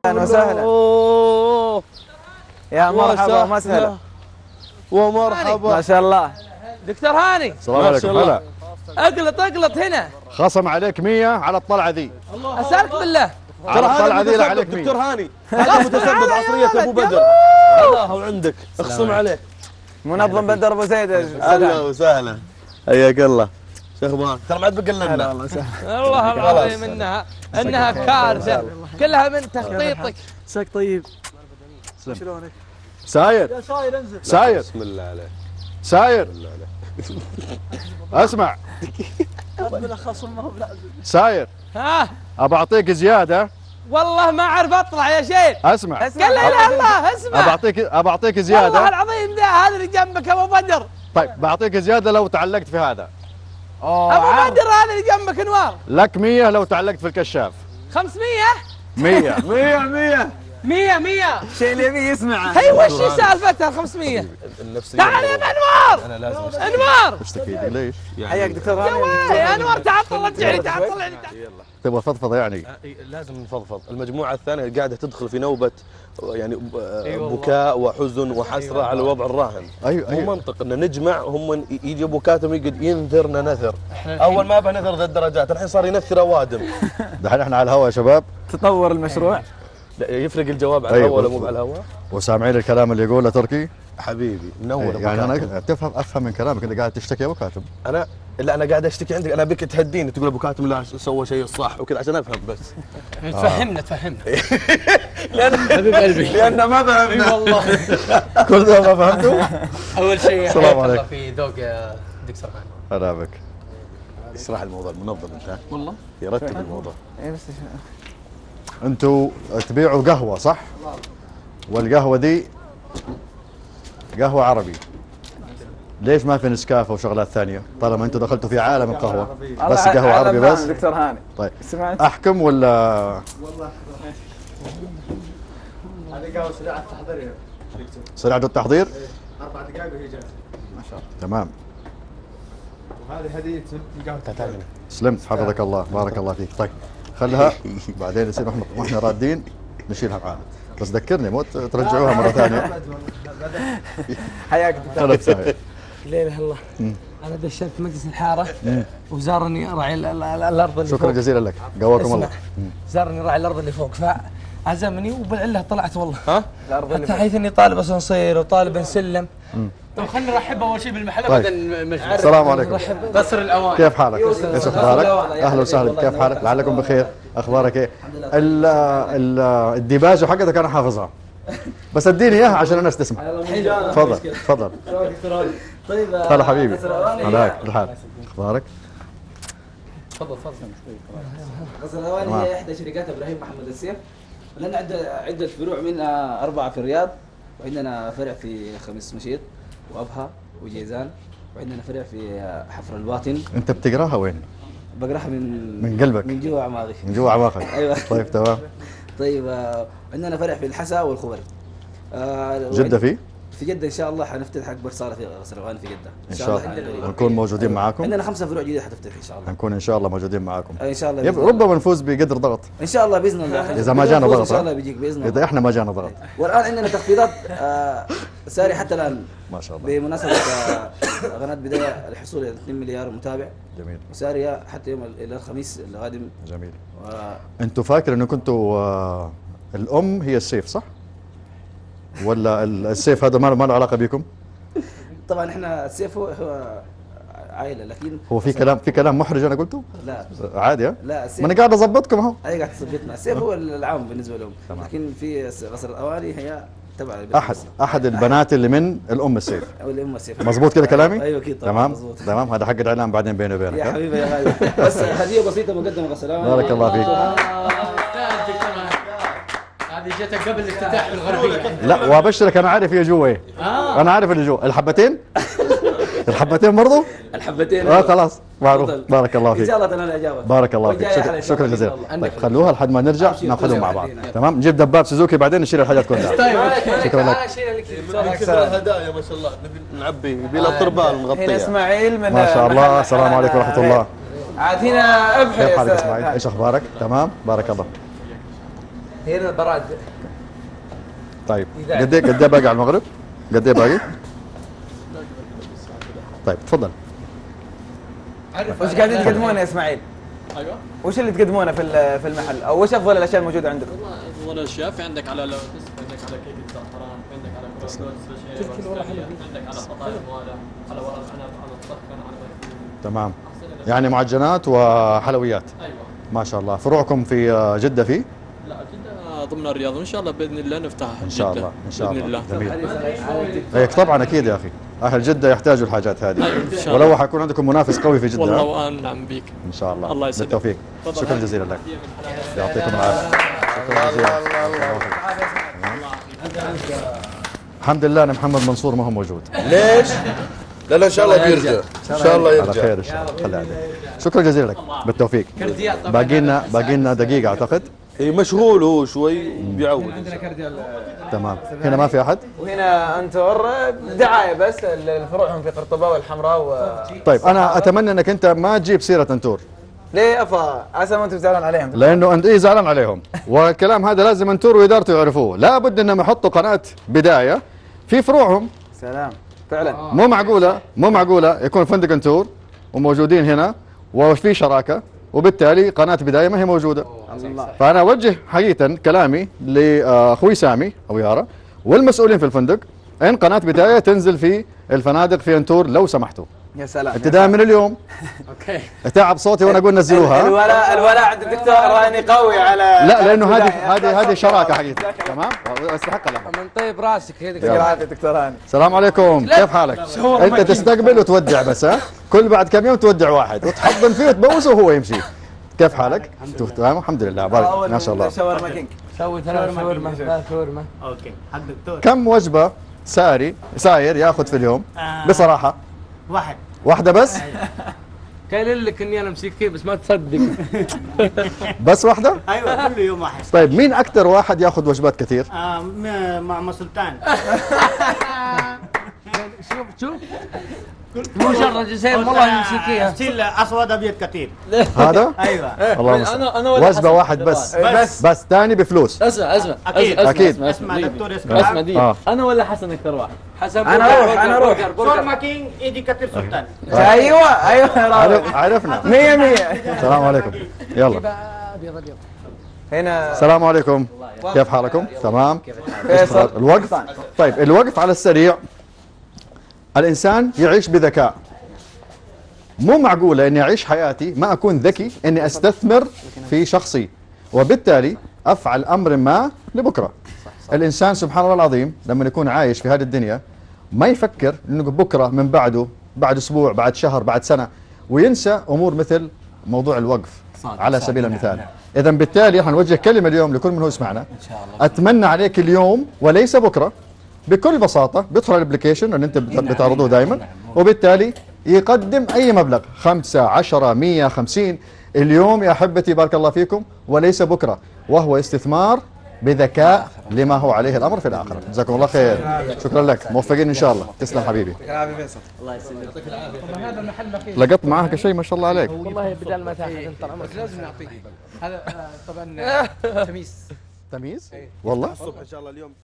اهلا وسهلا. يا مرحبا ومسهلا ومرحبا. ما شاء الله. دكتور هاني السلام عليكم. هلا. اقلط هنا. خصم عليك 100 على الطلعه ذي. اسالك بالله. ترى الطلعه ذي عليك 100. دكتور هاني هذا متسبب عصريه ابو بدر. هذا هو عندك اخصم عليه. منظم بدر ابو زيد. اهلا وسهلا. حياك الله. شو اخبارك؟ ترى ما عاد بقى لنا. والله العظيم انها كارثه كلها من تخطيطك. مساك طيب. شلونك؟ ساير. يا ساير انزل. ساير. بسم الله عليك. ساير. اسمع. ساير. ها ابى اعطيك زياده. والله ما اعرف اطلع يا شيخ. اسمع. قال لا اله الا الله. اسمع. ابى اعطيك زياده. والله العظيم ده هذا اللي جنبك ابو بدر. طيب بعطيك زياده لو تعلقت في هذا. ابو بدر هذا اللي جنبك انوار. لك 100 لو تعلقت في الكشاف. 500 100 100 شيء اللي يبي يسمعه. هي وش سالفتها 500؟ تعال يا انوار. انا لازم انوار اشتكي ليش؟ حياك دكتور هاني. يا انوار تعال رجعني تعال طلعني. تبغى فضفضه يعني؟ لازم نفضفض. المجموعه الثانيه قاعده تدخل في نوبه يعني بكاء وحزن وحسره على الوضع الراهن. ايوه مو منطق ان نجمع هم يجي ابو كاتم يقعد ينثرنا نثر. اول ما بنثر ذا الدرجات الحين صار ينثر اوادم. دحين احنا على الهواء يا شباب. تطور المشروع. لا يفرق الجواب على أيوة. الهواء ولا مو على الهواء؟ وسامعين الكلام اللي يقوله تركي؟ حبيبي منور. يعني انا افهم من كلامك انك قاعد تشتكي ابو كاتب. انا قاعد اشتكي عندك. انا بك تهديني تقول ابو كاتم لا سوى شيء صح وكذا عشان افهم بس. تفهمنا حبيب قلبي لان ما فهمنا والله. كل ده ما فهمته؟ اول شيء السلام عليكم. في ذوق دكتور هاني. هلا بك. اشرح الموضوع المنظم انت. والله يرتب الموضوع. اي بس انتوا تبيعوا قهوه صح؟ والقهوه دي قهوه عربي. ليش ما في نسكافه وشغلات ثانيه؟ طالما انتوا دخلتوا في عالم القهوه. بس قهوه عربي بس؟ دكتور هاني. طيب سمعت؟ احكم ولا؟ والله هذه قهوه سريعه التحضير. سريعه التحضير؟ 4 دقائق وهي جاهزه. ما شاء الله. تمام. وهذه هديه القهوه التحضير. سلمت حفظك الله. بارك الله فيك. طيب خلها بعدين يصير واحنا رادين نشيلها معانا. بس ذكرني مو ترجعوها مره ثانيه. حياك دكتور. خلها تسهل. لا اله الا الله. انا دشنت مجلس الحاره وزارني راعي الارض اللي شكرا فوق. جزيلا لك. قواكم الله. زارني راعي الارض اللي فوق فعزمني وبالعله طلعت والله. ها؟ حتى حيث اني طالب اسانسير وطالب سلم. طيب خلينا نرحب اول شيء بالمحل طيب. بعدين السلام عليكم. قصر الاوان. كيف حالك؟ ايش اخبارك؟ اهلا وسهلا. كيف حالك؟ لعلكم بخير. اخبارك ايه؟ الديباجه حقتك انا حافظها. بس اديني اياها عشان الناس تسمع. تفضل تفضل. طيب هلا حبيبي. هلاك الحال. اخبارك؟ تفضل قصر الاواني هي احدى شركات ابراهيم محمد السيف. لنا عده فروع منها 4 في الرياض، وعندنا فرع في خميس مشيط وابها وجيزان، وعندنا فرع في حفر الباطن. انت بتقراها وين؟ بقراها من قلبك. من جوا اعماقي. من جوا اعماقك. ايوه. طيب تمام. طيب عندنا فرع في الحسا والخبر. جده فيه؟ في جده ان شاء الله حنفتتح اكبر صاله في غسل الاواني في جده ان شاء الله. قريب. ونكون موجودين معاكم. عندنا 5 فروع جديده حتفتح ان شاء الله. نكون ان شاء الله موجودين معاكم. ان شاء الله. ربما نفوز بقدر ضغط. ان شاء الله باذن الله. اذا ما جانا ضغط. ان شاء الله بيجيك باذن الله. اذا احنا ما جانا ضغط. والان عندنا تخفيضات ساري حتى الان. ما شاء الله. بمناسبه قناه بدايه الحصول على 2 مليار متابع. جميل. وساريه حتى يوم الخميس القادم. جميل. انتوا فاكر انكم كنتوا الام هي السيف صح؟ ولا السيف هذا ما له علاقه بكم؟ طبعا احنا السيف هو عائله، لكن هو في كلام محرج انا قلته؟ لا عادي ها؟ لا السيف ما انا قاعد اضبطكم اهو. اي قاعد تثبتنا. السيف هو العام بالنسبه لهم. لكن في غسل الاواني هي تبع احد البنات اللي من الام السيف. او الام السيف. مظبوط كده كلامي؟ ايوه اكيد طبعا. تمام مظبوط. تمام. هذا حق الاعلان بعدين بيني وبينك. يا حبيبي يا غالي. بس هديه بسيطه مقدمه غسل الاواني. بارك الله فيك. هذه جتك قبل الافتتاح بالغربيه. لا وابشرك انا عارف هي جوا ايه. انا عارف اللي جوا. الحبتين برضو؟ الحبتين. خلاص معروف. بارك الله فيك. ان شاء الله تنال الاجابه. بارك الله فيك. شكرا جزيلا. طيب خلوها لحد ما نرجع ناخذهم مع بعض. تمام. نجيب دباب سوزوكي بعدين نشيل الحاجات كلها. شكرا لك. الهدايا ما شاء الله نبي نعبي يبي له طربال نغطيها. هنا اسماعيل من ما شاء الله. السلام عليكم ورحمه الله. عاد هنا ابحر. كيف حالك اسماعيل؟ ايش اخبارك؟ تمام. بارك الله. هنا البراد. طيب قد ايه باقي على المغرب؟ قد ايه باقي؟ طيب تفضل. وش قاعدين تقدمونه يا اسماعيل؟ ايوه. وش اللي تقدمونه في المحل او وش افضل الاشياء الموجوده عندكم؟ والله افضل الاشياء في عندك على لوتس، عندك على كيكه زعفران، عندك على كروكوس، عندك على فطاير موالة، على ورق عنب، على مسكن، على تمام. يعني معجنات وحلويات. ايوه. ما شاء الله. فروعكم في جدة فيه؟ لا جدة ضمن الرياض، وان شاء الله باذن الله نفتح ان شاء الله ان شاء بإذن الله. الله. جميل. هيك طبعا اكيد يا اخي، اهل جدة يحتاجوا الحاجات هذه. أيوة إن شاء الله. ولو حيكون عندكم منافس قوي في جدة. والله وان نعم بيك. ان شاء الله. الله يسعدك. بالتوفيق. تفضل. شكرا جزيلا لك. يعطيكم العافية. شكرا جزيلا. الحمد لله ان محمد منصور ما هو موجود. ليش؟ لا لا ان شاء الله بيرجع، ان شاء الله على يرجع. خير ان شاء الله. خلي عليك. شكرا جزيلا لك. بالتوفيق. باقي لنا دقيقة اعتقد. اي مشغول هو شوي بيعود. تمام. هنا ما في احد؟ وهنا انتور دعايه بس الفروعهم في قرطبه والحمراء طيب انا اتمنى انك انت ما تجيب سيرة انتور. ليه افا؟ عسى ما انتم زعلان عليهم. لانه انت زعلان عليهم، والكلام هذا لازم انتور وادارته يعرفوه، لابد انهم يحطوا قناة بداية في فروعهم. سلام فعلا. مو معقولة يكون فندق انتور وموجودين هنا وفي شراكة وبالتالي قناة بداية ما هي موجودة. الله. فأنا أوجه حقيقة كلامي لأخوي سامي أو يارا والمسؤولين في الفندق إن قناة بداية تنزل في الفنادق في انتور لو سمحتوا. يا سلام. ابتداء من اليوم. اوكي. تعب صوتي وأنا أقول نزلوها. الولاء عند الدكتور راني قوي على. لا لأنه هذه شراكة حقيقة. تمام؟ واستحق لها. من طيب راسك هذيك. يعطيك العافيه دكتور راني. السلام عليكم، كيف حالك؟ انت تستقبل وتودع بس ها؟ كل بعد كم يوم تودع واحد وتحضن فيه وتبوسه وهو يمشي. كيف حالك؟ تمام الحمد لله بارك ما شاء الله. شاورما كينج. سوي 3 شاورما. اوكي حق دكتور. كم وجبة ساير ياخذ في اليوم؟ بصراحة واحد. واحدة بس؟ قايل لك اني انا مسكين بس ما تصدق. بس واحدة؟ ايوه كل يوم واحد. طيب مين أكثر واحد ياخذ وجبات كثير؟ مع سلطان. شوف مو شر جسيم والله مسكيها. ستيل اسود ابيض كثير. هذا؟ ايوه. اللهم صل. وجبة واحد بس ثاني بفلوس. اسمع أكيد. اسمع دكتور اسمع اسمع دي. انا ولا حسن اكثر واحد؟ حسب انا اروح. شاورما كينج ايدي كثير سلطان. ايوه يا راجل. عرفنا. 100. السلام عليكم. يلا. ابيض هنا السلام عليكم، كيف حالكم؟ تمام؟ فيصل. الوقف. طيب الوقف على السريع. الإنسان يعيش بذكاء. مو معقولة إني أعيش حياتي ما أكون ذكي إني أستثمر في شخصي وبالتالي أفعل أمر ما لبكرة. الإنسان سبحان الله العظيم لما يكون عايش في هذه الدنيا ما يفكر إنه بكرة من بعده، بعد أسبوع، بعد شهر، بعد سنة، وينسى أمور مثل موضوع الوقف على سبيل المثال. إذا بالتالي حنوجه كلمة اليوم لكل من هو يسمعنا. أتمنى عليك اليوم وليس بكرة. بكل بساطة بيدخل على الابلكيشن اللي انت بتعرضوه دائما وبالتالي يقدم اي مبلغ 5 10 100 50 اليوم يا احبتي بارك الله فيكم وليس بكرة، وهو استثمار بذكاء لما هو عليه الامر في الاخره. جزاكم الله خير. شكرا لك، موفقين ان شاء الله. تسلم حبيبي. الله يسلمك. هذا المحل لقطت معاك شيء ما شاء الله عليك. والله بدل ما تاخذ انت العمر لازم نعطيك. هذا طبعا تميس. تمييز؟ والله الصبح ان شاء الله اليوم